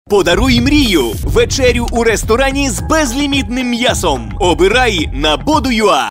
Подаруй мрію! Вечерю у ресторані з безлімітним м'ясом. Обирай на Bodu.ua.